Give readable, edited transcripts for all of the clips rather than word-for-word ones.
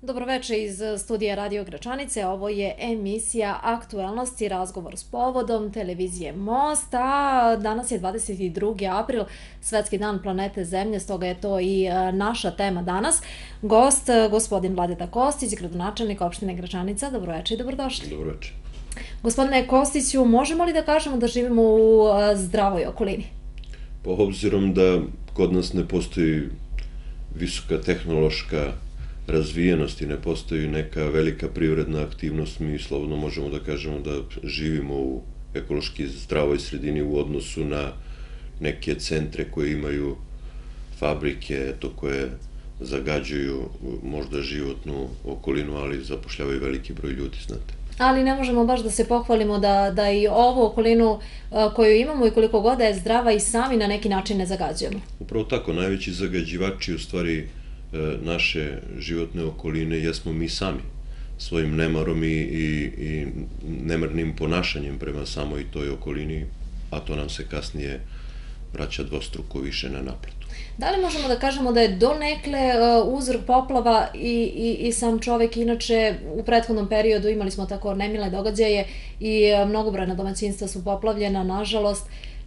Dobroveče iz studija Radio Gračanice. Ovo je emisija Aktuelnosti, razgovor s povodom televizije Most, a danas je 22. april, Svetski dan planete Zemlje, stoga je to i naša tema danas. Gost, gospodin Vladeta Kostić, gradonačelnik opštine Gračanica. Dobroveče i dobrodošli. Dobroveče. Gospodine Kostiću, možemo li da kažemo da živimo u zdravoj okolini? Po obzirom da kod nas ne postoji visoka tehnološka razvijenost i ne postoji neka velika privredna aktivnost, mi slobodno možemo da kažemo da živimo u ekološki zdravoj sredini u odnosu na neke centre koje imaju fabrike, koje zagađuju možda životnu okolinu, ali zapošljavaju veliki broj ljudi, znate. Ali ne možemo baš da se pohvalimo da i ovu okolinu koju imamo i koliko god je zdrava i sami na neki način ne zagađujemo. Upravo tako, najveći zagađivači u stvari naše životne okoline jesmo mi sami, svojim nemarom i nemarnim ponašanjem prema samoj toj okolini, a to nam se kasnije vraća dvostruko više na naplatu. Da li možemo da kažemo da je donekle uzrok poplava i sam čovek? Inače, u prethodnom periodu imali smo tako nemile događaje i mnogobrojna domaćinstva su poplavljena, nažalost.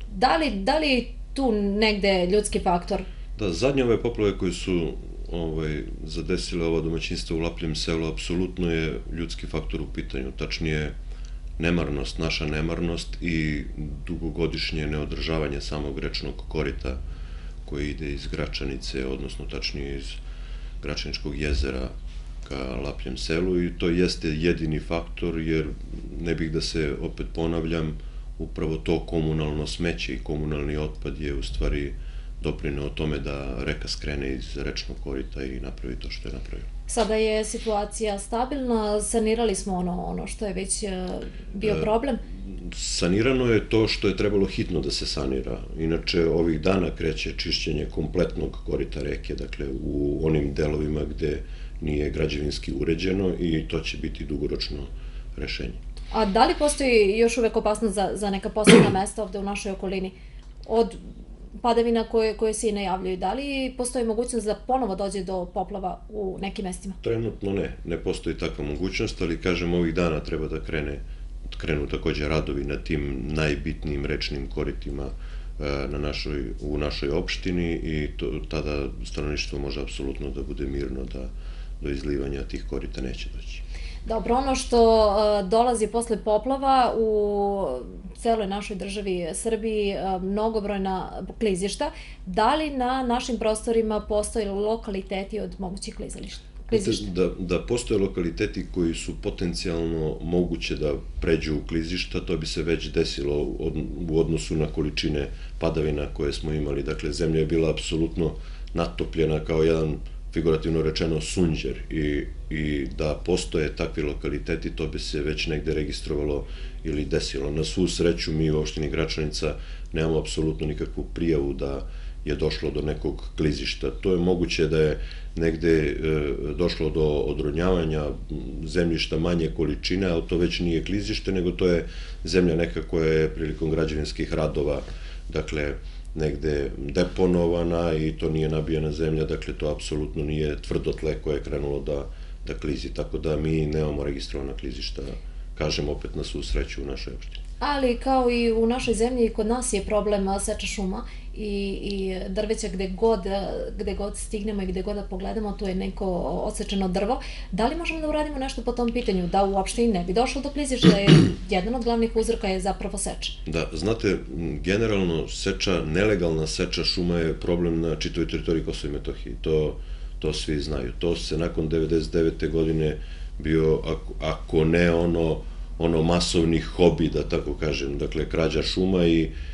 Da li tu negde ljudski faktor? Da, zadnje ove poplave koje su zadesile ova domaćinstva u Lapljem selu, apsolutno je ljudski faktor u pitanju, tačnije nemarnost, naša nemarnost i dugogodišnje neodržavanje samog rečnog korita koji ide iz Gračanice, odnosno tačnije iz Gračaničkog jezera ka Lapljem selu, i to jeste jedini faktor, jer ne bih da se opet ponavljam, upravo to komunalno smeće i komunalni otpad je u stvari doprineo tome da reka skrene iz rečnog korita i napravi to što je napravila. Sada je situacija stabilna, sanirali smo ono što je već bio problem? Sanirano je to što je trebalo hitno da se sanira. Inače, ovih dana kreće čišćenje kompletnog korita reke, dakle u onim delovima gde nije građevinski uređeno, i to će biti dugoročno rešenje. A da li postoji još uvek opasnost za neka posebna mesta ovde u našoj okolini od padavina koje se i najavljaju? Da li postoji mogućnost da ponovo dođe do poplava u nekim mestima? Trenutno ne postoji takva mogućnost, ali kažem, ovih dana treba da krenu takođe radovi na tim najbitnijim rečnim koritima u našoj opštini, i tada stanovništvo može apsolutno da bude mirno da do izlivanja tih korita neće doći. Dobro, ono što dolazi posle poplava u celoj našoj državi Srbiji, mnogobrojna klizišta, da li na našim prostorima postoje lokaliteti od mogućih klizišta? Da postoje lokaliteti koji su potencijalno moguće da pređu u klizišta, to bi se već desilo u odnosu na količine padavina koje smo imali. Dakle, zemlja je bila apsolutno natopljena kao jedan, figurativno rečeno, sunđer, i da postoje takvi lokaliteti, to bi se već negde registrovalo ili desilo. Na svu sreću, mi u opštini Gračanica nemamo apsolutno nikakvu prijavu da je došlo do nekog klizišta. To je moguće da je negde došlo do odronjavanja zemljišta manje količine, ali to već nije klizište, nego to je zemlja neka koja je prilikom građevinskih radova, dakle, negde deponovana, i to nije nabijena zemlja, dakle to apsolutno nije tvrdo tle koje je krenulo da klizi, tako da mi nemamo registrovana klizišta, kažem opet, na svu sreću u našoj opštini. Ali kao i u našoj zemlji, kod nas je problem seča šuma i drveća gde god stignemo i gde god da pogledamo, tu je neko odsečeno drvo. Da li možemo da uradimo nešto po tom pitanju, da uopšte i ne bi došlo do klizišta, jer jedan od glavnih uzroka je zapravo seča? Da, znate, generalno nelegalna seča šuma je problem na čitavoj teritoriji Kosova i Metohije. To svi znaju. To se nakon 1999. godine bio, ako ne ono masovni hobi, da tako kažem, dakle krađa šuma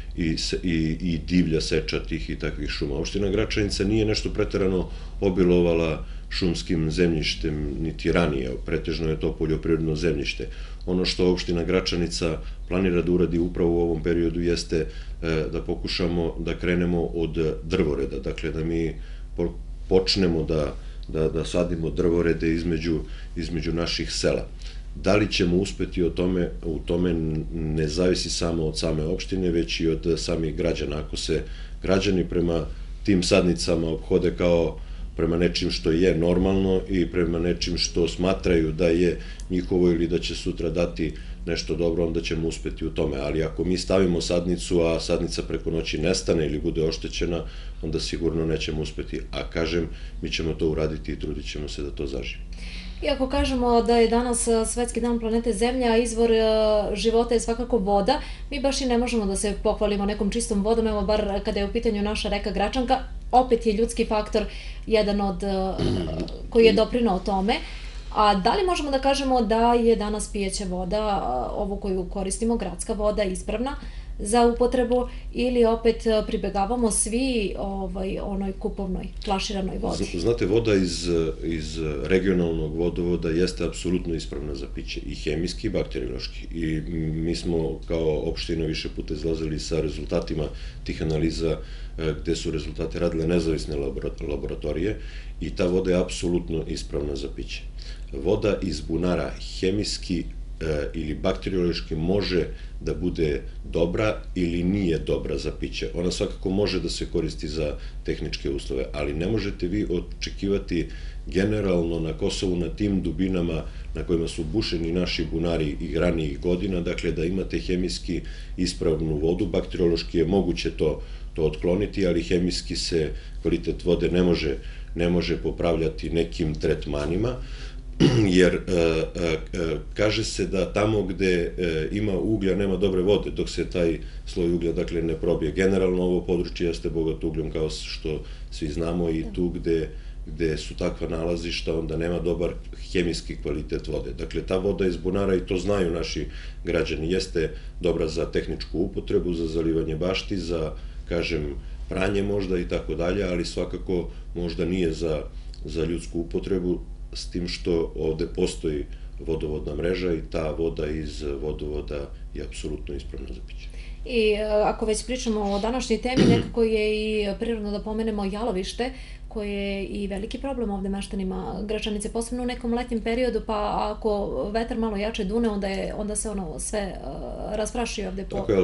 i divlja seča tih i takvih šuma. Opština Gračanica nije nešto preterano obilovala šumskim zemljištem niti ranije, pretežno je to poljoprivredno zemljište. Ono što opština Gračanica planira da uradi upravo u ovom periodu jeste da pokušamo da krenemo od drvoreda, dakle da mi počnemo da sadimo drvorede između naših sela. Da li ćemo uspeti u tome ne zavisi samo od same opštine, već i od samih građana. Ako se građani prema tim sadnicama ophode kao prema nečim što je normalno i prema nečim što smatraju da je njihovo ili da će sutra dati nešto dobro, onda ćemo uspeti u tome. Ali ako mi stavimo sadnicu, a sadnica preko noći nestane ili bude oštećena, onda sigurno nećemo uspeti. A kažem, mi ćemo to uraditi i trudit ćemo se da to zaživi. Iako kažemo da je danas Svetski dan planete Zemlja, a izvor života je svakako voda, mi baš i ne možemo da se pohvalimo nekom čistom vodom, evo bar kada je u pitanju naša reka Gračanka, opet je ljudski faktor jedan od koji je doprinao tome. A da li možemo da kažemo da je danas pijeća voda, ovo koju koristimo, gradska voda, ispravna za upotrebu ili opet pribegavamo svi onoj kupovnoj, flaširanoj vodi? Znate, voda iz regionalnog vodovoda jeste apsolutno ispravna za piće, i hemijski i bakteriološki. I mi smo kao opština više puta izlazili sa rezultatima tih analiza gde su rezultate radile nezavisne laboratorije i ta voda je apsolutno ispravna za piće. Voda iz bunara hemijski ili bakteriološki može da bude dobra ili nije dobra za piće. Ona svakako može da se koristi za tehničke uslove, ali ne možete vi očekivati generalno na Kosovu na tim dubinama na kojima su bušeni naši bunari i ranijih godina, dakle da imate hemijski ispravnu vodu. Bakteriološki je moguće to otkloniti, ali hemijski se kvalitet vode ne može popravljati nekim tretmanima, jer kaže se da tamo gde ima uglja nema dobre vode, dok se taj sloj uglja dakle ne probije. Generalno ovo područje jeste bogato ugljom, kao što svi znamo, i tu gde su takva nalazišta onda nema dobar hemijski kvalitet vode. Dakle, ta voda iz bunara, i to znaju naši građani, jeste dobra za tehničku upotrebu, za zalivanje bašti, za, kažem, pranje možda i tako dalje, ali svakako možda nije za ljudsku upotrebu, s tim što ovde postoji vodovodna mreža i ta voda iz vodovoda je apsolutno ispravna za piće. I ako već pričamo o današnjoj temi, nekako je i prirodno da pomenemo jalovište, koje je i veliki problem ovde meštanima Gračanice, posebno u nekom letnjem periodu, pa ako vetar malo jače dune, onda se ono sve raspraši ovde po... Tako je,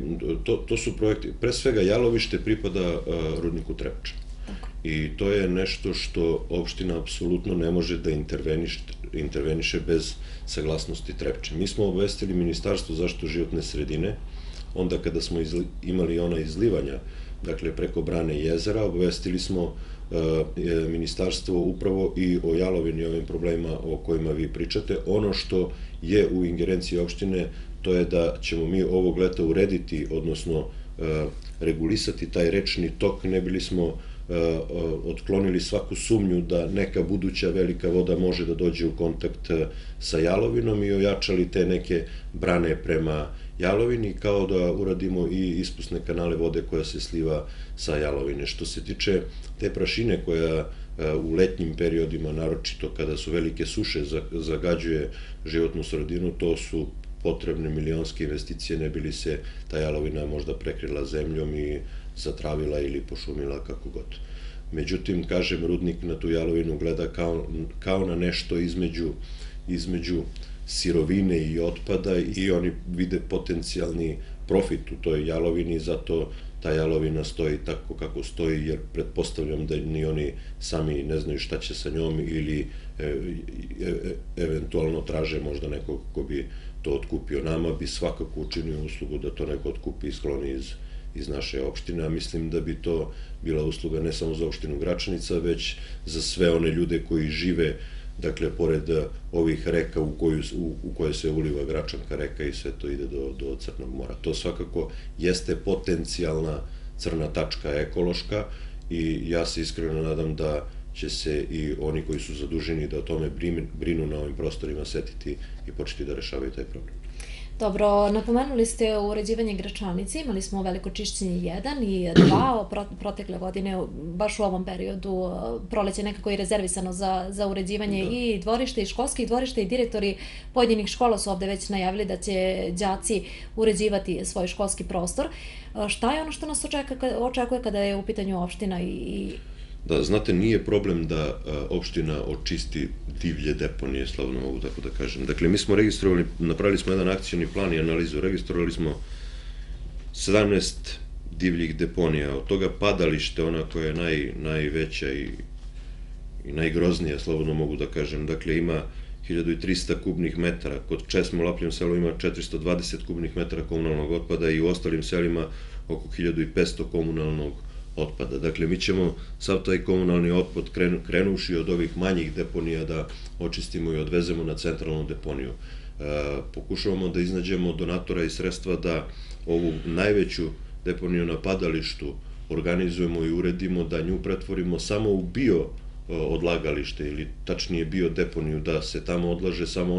to su projekti. Pre svega jalovište pripada rudniku Trepča. I to je nešto što opština apsolutno ne može da interveniše bez saglasnosti Trepče. Mi smo obavestili Ministarstvo zaštite životne sredine, onda kada smo imali ona izlivanja, dakle preko brane i jezera, obavestili smo Ministarstvo upravo i o jalovini i ovim problemima o kojima vi pričate. Ono što je u ingerenciji opštine, to je da ćemo mi ovog leta urediti, odnosno regulisati taj rečni tok, ne bili smo otklonili svaku sumnju da neka buduća velika voda može da dođe u kontakt sa jalovinom i ojačali te neke brane prema jalovini, kao da uradimo i ispusne kanale vode koja se sliva sa jalovine. Što se tiče te prašine koja u letnjim periodima, naročito kada su velike suše, zagađuje životnu sredinu, to su potrebne milionske investicije, ne bi li se ta jalovina možda prekrila zemljom i zatravila ili pošumila, kako god. Međutim, kažem, rudnik na tu jalovinu gleda kao na nešto između sirovine i otpada i oni vide potencijalni profit u toj jalovini, zato ta jalovina stoji tako kako stoji, jer pretpostavljam da ni oni sami ne znaju šta će sa njom ili eventualno traže možda nekog ko bi to otkupio. Nama bi svakako učinio uslugu da to neko otkupi i skloni iz naše opštine, a mislim da bi to bila usluga ne samo za opštinu Gračanica, već za sve one ljude koji žive, dakle, pored ovih reka u koje se uliva Gračanka reka i sve to ide do Crnog mora. To svakako jeste potencijalna crna tačka ekološka i ja se iskreno nadam da će se i oni koji su zaduženi da o tome brinu na ovim prostorima setiti i početi da rešavaju taj problem. Dobro, napomenuli ste uređivanje Gračanice, imali smo veliko čišćenje 1 i 2 protekle godine, baš u ovom periodu, proleće nekako i rezervisano za uređivanje i dvorište i školskih dvorišta i direktori pojedinih škola su ovde već najavili da će đaci uređivati svoj školski prostor. Šta je ono što nas očekuje kada je u pitanju opština i... Da, znate, nije problem da opština očisti divlje deponije, slavno mogu tako da kažem. Dakle, mi smo registrovali, napravili smo jedan akcioni plan i analizu, registrovali smo 17 divljih deponija, od toga padalište, ona koja je najveća i i najgroznije, slobodno mogu da kažem. Dakle, ima 1300 kubnih metara, kod Česme u Lapljem selu ima 420 kubnih metara komunalnog otpada i u ostalim selima oko 1500 komunalnog otpada. Dakle, mi ćemo sav taj komunalni otpad krenuši od ovih manjih deponija da očistimo i odvezemo na centralnu deponiju. Pokušavamo da iznađemo donatora i sredstva da ovu najveću deponiju na padalištu organizujemo i uredimo, da nju pretvorimo samo u bio odlagalište ili tačnije bio deponiju, da se tamo odlaže samo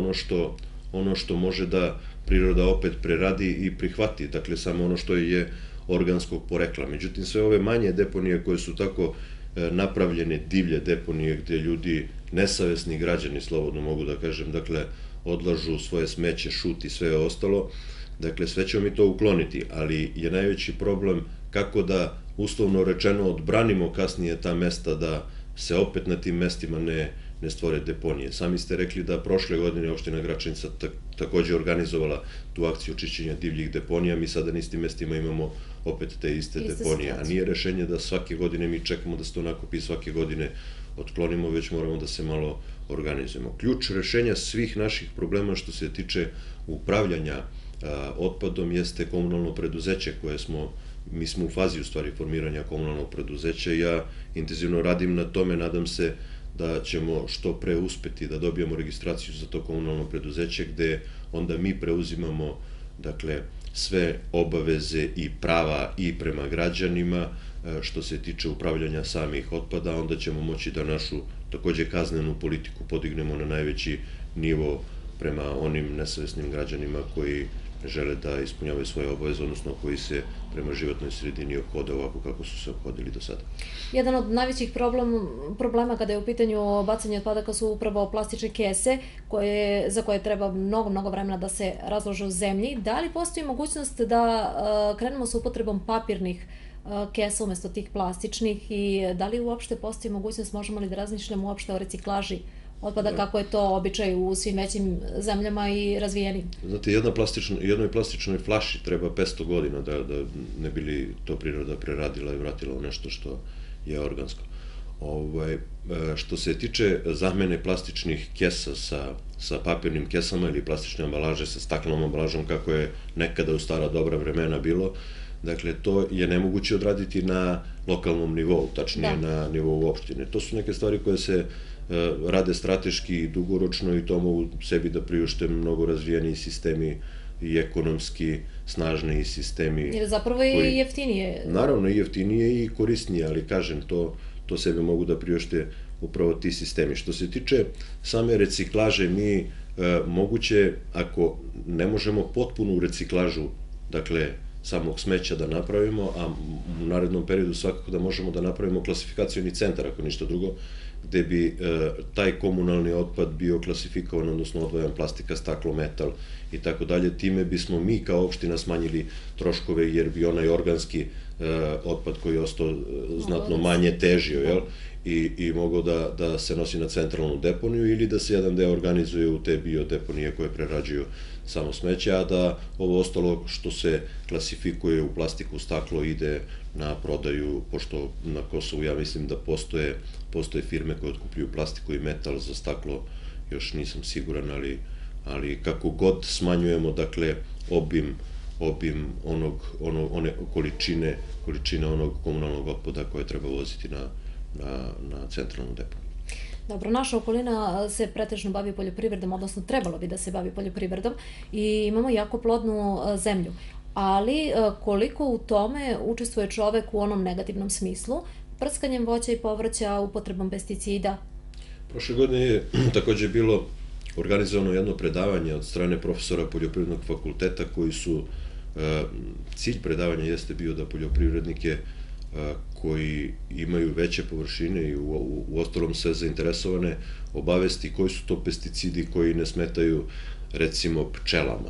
ono što može da priroda opet preradi i prihvati, dakle samo ono što je organskog porekla. Međutim, sve ove manje deponije koje su tako napravljene, divlje deponije gde ljudi, nesavesni građani, slobodno mogu da kažem, dakle odlažu svoje smeće, šut i sve ostalo, dakle sve ćemo mi to ukloniti, ali je najveći problem kako da, uslovno rečeno, odbranimo kasnije ta mesta, da se opet na tim mestima ne stvore deponije. Sami ste rekli da prošle godine opština Gračanica takođe organizovala tu akciju čišćenja divljih deponija, mi sada na istim mestima imamo opet te iste deponije, a nije rešenje da svake godine mi čekamo da se to nakupi i svake godine otklonimo, već moramo da se malo organizujemo. Ključ rešenja svih naših problema što se tiče upravljanja otpadom jeste komunalno preduzeće koje mi smo u fazi u stvari formiranja komunalnog preduzeća i ja intenzivno radim na tome, nadam se da ćemo što pre uspeti da dobijemo registraciju za to komunalno preduzeće gde onda mi preuzimamo dakle sve obaveze i prava i prema građanima što se tiče upravljanja samih otpada, onda ćemo moći da našu takođe kaznenu politiku podignemo na najveći nivo prema onim nesavesnim građanima koji žele da ispunjavaju svoje obaveze, odnosno koji se prema životnoj sredini ophode ovako kako su se ophodili do sada. Jedan od najvećih problema kada je u pitanju bacanje otpadaka su upravo plastične kese za koje treba mnogo vremena da se razlože u zemlji. Da li postoji mogućnost da krenemo sa upotrebom papirnih kesa umesto tih plastičnih i da li uopšte postoji mogućnost, možemo li da razmišljamo uopšte o reciklaži otpada, kako je to običaj u svim većim zemljama i razvijenim? Znate, jednoj plastičnoj flaši treba 500 godina da ne bi li to priroda preradila i vratila u nešto što je organsko. Što se tiče zamene plastičnih kesa sa papirnim kesama ili plastične ambalaže sa staklenom ambalažom, kako je nekada u stara dobra vremena bilo, dakle, to je nemoguće odraditi na lokalnom nivou, tačnije na nivou opštine. To su neke stvari koje se rade strateški i dugoročno i to mogu sebi da priušte mnogo razvijeniji sistemi i ekonomski snažniji sistemi. Jer zapravo je i jeftinije. Naravno, i jeftinije i korisnije, ali kažem, to sebi mogu da priušte upravo ti sistemi. Što se tiče same reciklaže, mi moguće, ako ne možemo potpunu reciklažu, dakle, samog smeća da napravimo, a u narednom periodu svakako da možemo da napravimo klasifikacioni centar, ako ništa drugo, gde bi taj komunalni otpad bio klasifikovan, odnosno odvojan plastika, staklo, metal i tako dalje. Time bismo mi kao opština smanjili troškove jer bi onaj organski otpad koji je ostao znatno manje težio, jel? I mogao da se nosi na centralnu deponiju ili da se jedan deo organizuje u te biodeponije koje prerađuju samo smeće, a da ovo ostalo što se klasifikuje u plastiku, staklo ide na prodaju, pošto na Kosovu ja mislim da postoje firme koje otkupljuju plastiku i metal, za staklo još nisam siguran, ali kako god smanjujemo, dakle, obim one količine onog komunalnog otpada koje treba voziti na centralnu deponiju. Dobro, naša okolina se pretežno bavi poljoprivredom, odnosno trebalo bi da se bavi poljoprivredom i imamo jako plodnu zemlju. Ali koliko u tome učestvuje čovek u onom negativnom smislu, prskanjem voća i povrća, upotrebom pesticida? Prošle godine je takođe bilo organizovano jedno predavanje od strane profesora poljoprivrednog fakulteta koji su, cilj predavanja jeste bio da poljoprivrednike koji imaju veće površine i u ostalom sve zainteresovane obavesti koji su to pesticidi koji ne smetaju recimo pčelama,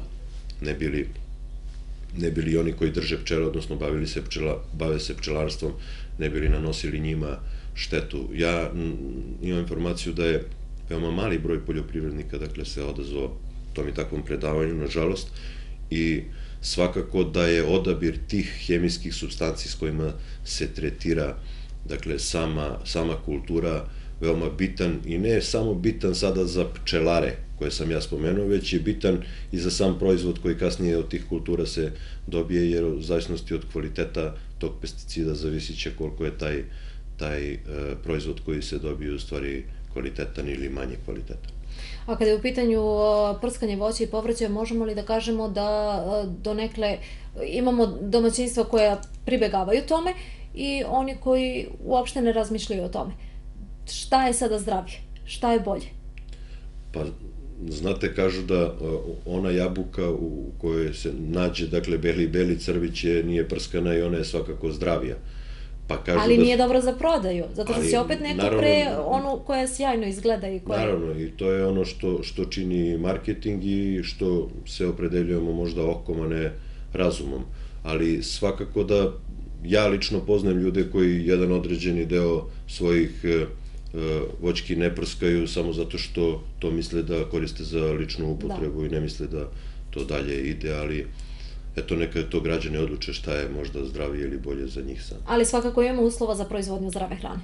ne bili oni koji drže pčele, odnosno bave se pčelarstvom, ne bili nanosili njima štetu. Ja imam informaciju da je veoma mali broj poljoprivrednika, dakle, se odazvao tom i takvom predavanju, nažalost, i svakako da je odabir tih hemijskih supstanci s kojima se tretira, dakle, sama kultura veoma bitan i ne samo bitan sada za pčelare koje sam ja spomenuo, već je bitan i za sam proizvod koji kasnije od tih kultura se dobije, jer u zavisnosti od kvaliteta tog pesticida zavisit će koliko je taj proizvod koji se dobije u stvari kvalitetan ili manje kvalitetan. A kada je u pitanju prskanje voća i povrća, možemo li da kažemo da donekle imamo domaćinstva koja pribegavaju tome i oni koji uopšte ne razmišljaju o tome? Šta je sada zdravije? Šta je bolje? Pa, znate, kažu da ona jabuka u kojoj se nađe, dakle, beli crvić nije prskana i ona je svakako zdravija. Ali nije dobro za prodaju, zato što se opet neko pre onu koja sjajno izgleda i koja... Naravno, i to je ono što čini marketing i što se opredeljujemo možda okom, a ne razumom. Ali svakako da ja lično poznajem ljude koji jedan određeni deo svojih voćki ne prskaju samo zato što to misle da koriste za ličnu upotrebu i ne misle da to dalje ide, ali eto, neka to građane odluče šta je možda zdravije ili bolje za njih sam. Ali svakako imamo uslova za proizvodnju zdrave hrane.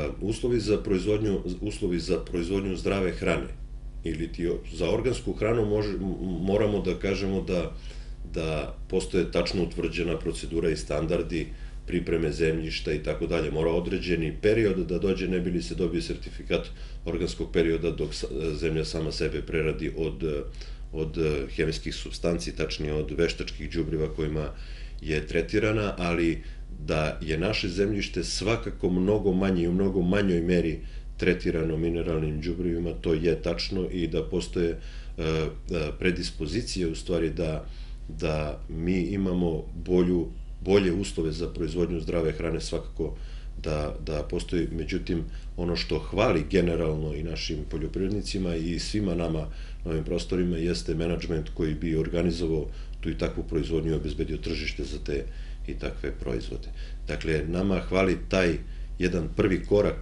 Uslovi za proizvodnju zdrave hrane ili za organsku hranu moramo da kažemo da postoje tačno utvrđena procedura i standardi pripreme zemljišta i tako dalje. Mora određeni period da dođe, ne bi li se dobio sertifikat organskog perioda dok zemlja sama sebe preradi od hemijskih supstanci, tačnije od veštačkih đubriva kojima je tretirana, ali da je naše zemljište svakako mnogo manje i u mnogo manjoj meri tretirano mineralnim đubrivima, to je tačno i da postoje predispozicije u stvari da mi imamo bolje uslove za proizvodnju zdrave hrane, svakako da postoji. Međutim, ono što hvali generalno i našim poljoprivrednicima i svima nama na ovim prostorima jeste menadžment koji bi organizovao tu i takvu proizvodnju i obezbedio tržište za te i takve proizvode. Dakle, nama hvali taj jedan prvi korak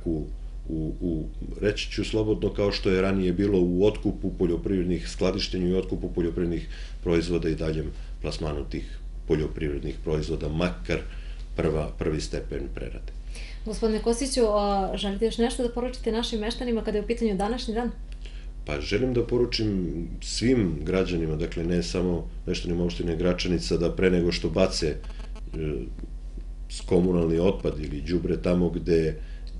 reći ću slobodno, kao što je ranije bilo u otkupu poljoprivrednih, skladištenju i otkupu poljoprivrednih proizvoda i daljem plasmanu tih poljoprivrednih proizvoda, makar prvi stepen prerade. Gospodine Kostiću, želite još nešto da poručite našim meštanima kada je u pitanju današnji dan? Pa želim da poručim svim građanima, dakle ne samo meštanima opštine Gračanica, da pre nego što bace komunalni otpad ili đubre tamo gde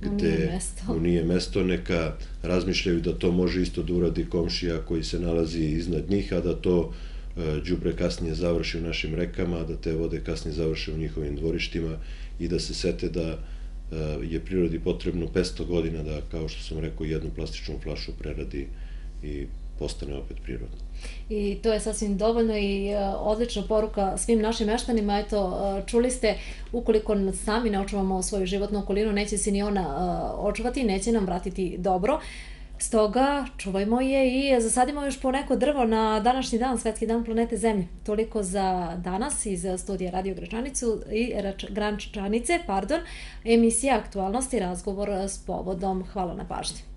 mu nije mesto, neka razmišljaju da to može isto da uradi komšija koji se nalazi iznad njih, a da to đubre kasnije završi u našim rekama, da te vode kasnije završe u njihovim dvorištima i da se sete da je prirodi potrebno 500 godina da, kao što sam rekao, jednu plastičnu flašu preradi i postane opet prirodno. I to je sasvim dovoljno i odlična poruka svim našim meštanima. Eto, čuli ste, ukoliko sami ne očuvamo svoju životnu okolinu, neće se ni ona očuvati, neće nam vratiti dobro. Stoga čuvajmo je i zasadimo još po neko drvo na današnji dan, Svetski dan planete Zemlje. Toliko za danas iz studija Radio Gračanice, emisija Aktualnosti, razgovor s povodom. Hvala na pažnji.